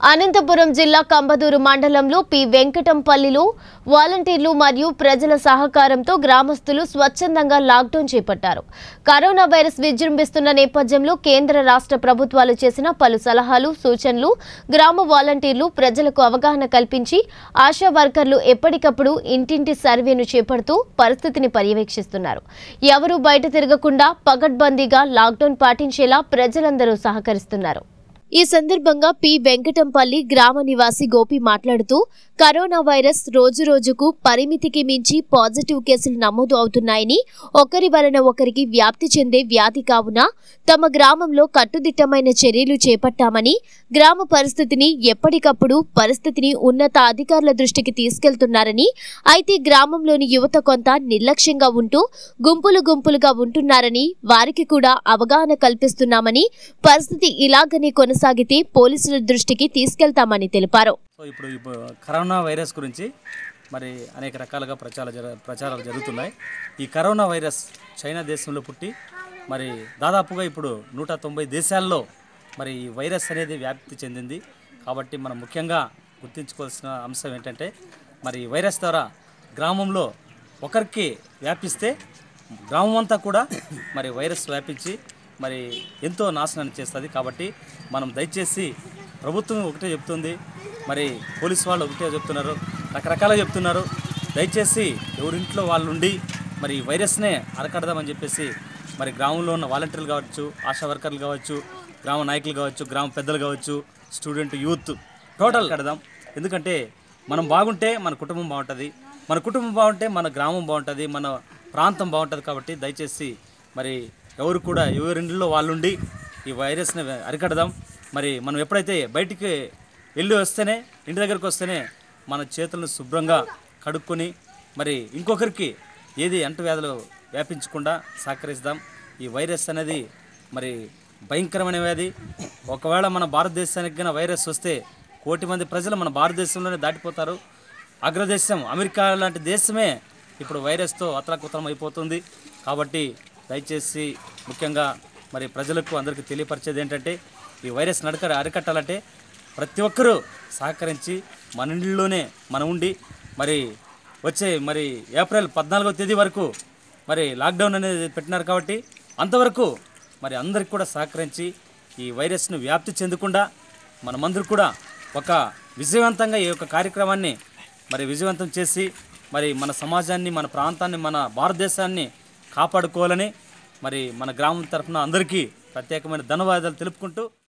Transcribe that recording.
అనంతపురం జిల్లా కంబదూరు మండలంలో పి వెంకటంపల్లిలో వాలంటీర్లు మరియు ప్రజల సహకారంతో గ్రామస్తులు స్వచ్ఛందంగా లాక్డౌన్ చేపట్టారు. కరోనా వైరస్ విజృంభిస్తున్న నేపథ్యంలో కేంద్ర రాష్ట్ర ప్రభుత్వాలు చేసిన పలు సలహాలు, సూచనలు గ్రామ వాలంటీర్లు ప్రజలకు అవగాహన కల్పించి ఆశా వర్కర్లు ఎప్పటికప్పుడు ఇంటింటి సర్వేను చేపడుతూ పరిస్థితిని పర్యవేక్షిస్తున్నారు. ఎవరూ బయట తిరగకుండా పగడ్బందీగా లాక్డౌన్ పాటించేలా ప్రజలందరూ సహకరిస్తున్నారు. ఈ సందర్భంగా పి వెంకటంపల్లి గ్రామ నివాసి గోపి మాట్లాడుతూ కరోనా వైరస్ రోజురోజుకు పరిమితికి మించి పాజిటివ్ కేసులు నమోదు అవుతున్నాయని, ఒకరి వలన ఒకరికి వ్యాప్తి చెందే వ్యాధి కావున తమ గ్రామంలో కట్టుదిట్టమైన చర్యలు చేపట్టామని, గ్రామ పరిస్థితిని ఎప్పటికప్పుడు ఉన్నత అధికారుల దృష్టికి తీసుకెళ్తున్నారని, అయితే గ్రామంలోని యువత కొంత నిర్లక్ష్యంగా ఉంటూ గుంపులుగా ఉంటున్నారని, వారికి కూడా అవగాహన కల్పిస్తున్నామని, పరిస్థితి ఇలాగనే కొనసాగితే పోలీసుల దృష్టికి తీసుకెళ్తామని తెలిపారు. ఇప్పుడు కరోనా వైరస్ గురించి మరి అనేక రకాలుగా ప్రచారాలు జరుగుతున్నాయి. ఈ కరోనా వైరస్ చైనా దేశంలో పుట్టి మరి దాదాపుగా ఇప్పుడు 190 దేశాల్లో మరి ఈ వైరస్ అనేది వ్యాప్తి చెందింది. కాబట్టి మనం ముఖ్యంగా గుర్తుంచుకోవాల్సిన అంశం ఏంటంటే, మరి ఈ వైరస్ ద్వారా గ్రామంలో ఒకరికి వ్యాపిస్తే గ్రామం అంతా కూడా మరి వైరస్ వ్యాపించి మరి ఎంతో నాశనాన్ని చేస్తుంది. కాబట్టి మనం దయచేసి ప్రభుత్వం ఒకటే చెప్తుంది, మరి పోలీసు వాళ్ళు ఒకటే చెప్తున్నారు, రకరకాలుగా చెప్తున్నారు. దయచేసి ఎవరింట్లో వాళ్ళు ఉండి మరి వైరస్నే అరకడదామని చెప్పేసి మరి గ్రామంలో ఉన్న వాలంటీర్లు కావచ్చు, ఆశా వర్కర్లు కావచ్చు, గ్రామ నాయకులు కావచ్చు, గ్రామ పెద్దలు కావచ్చు, స్టూడెంట్ యూత్ టోటల్ కడదాం. ఎందుకంటే మనం బాగుంటే మన కుటుంబం బాగుంటుంది, మన కుటుంబం బాగుంటే మన గ్రామం బాగుంటుంది, మన ప్రాంతం బాగుంటుంది. కాబట్టి దయచేసి మరి ఎవరు కూడా ఎవరింట్లో వాళ్ళుండి ఈ వైరస్ని అరికడదాం. మరి మనం ఎప్పుడైతే బయటికి వెళ్ళి వస్తేనే, ఇంటి దగ్గరికి వస్తేనే మన చేతులను శుభ్రంగా కడుక్కొని మరి ఇంకొకరికి ఏది అంటువ్యాధులు వ్యాపించకుండా సహకరిస్తాం. ఈ వైరస్ అనేది మరి భయంకరమైన వ్యాధి. ఒకవేళ మన భారతదేశానికి కన్నా వైరస్ వస్తే 1 కోటి మంది ప్రజలు మన భారతదేశంలోనే దాటిపోతారు. అగ్రదేశం అమెరికా లాంటి దేశమే ఇప్పుడు వైరస్తో అతలాకుతలం అయిపోతుంది. కాబట్టి దయచేసి ముఖ్యంగా మరి ప్రజలకు అందరికీ తెలియపరిచేది ఏంటంటే, ఈ వైరస్ అరికట్టాలంటే ప్రతి ఒక్కరూ సహకరించి మన ఇంట్లోనే మనం ఉండి మరి వచ్చే మరి ఏప్రిల్ 14వ తేదీ వరకు మరి లాక్డౌన్ అనేది పెట్టినారు. కాబట్టి అంతవరకు మరి అందరికి కూడా సహకరించి ఈ వైరస్ను వ్యాప్తి చెందకుండా మనమందరూ కూడా ఒక విజయవంతంగా ఈ యొక్క కార్యక్రమాన్ని మరి విజయవంతం చేసి మరి మన సమాజాన్ని, మన ప్రాంతాన్ని, మన భారతదేశాన్ని కాపాడుకోవాలని మరి మన గ్రామం తరఫున అందరికీ ప్రత్యేకమైన ధన్యవాదాలు తెలుపుకుంటూ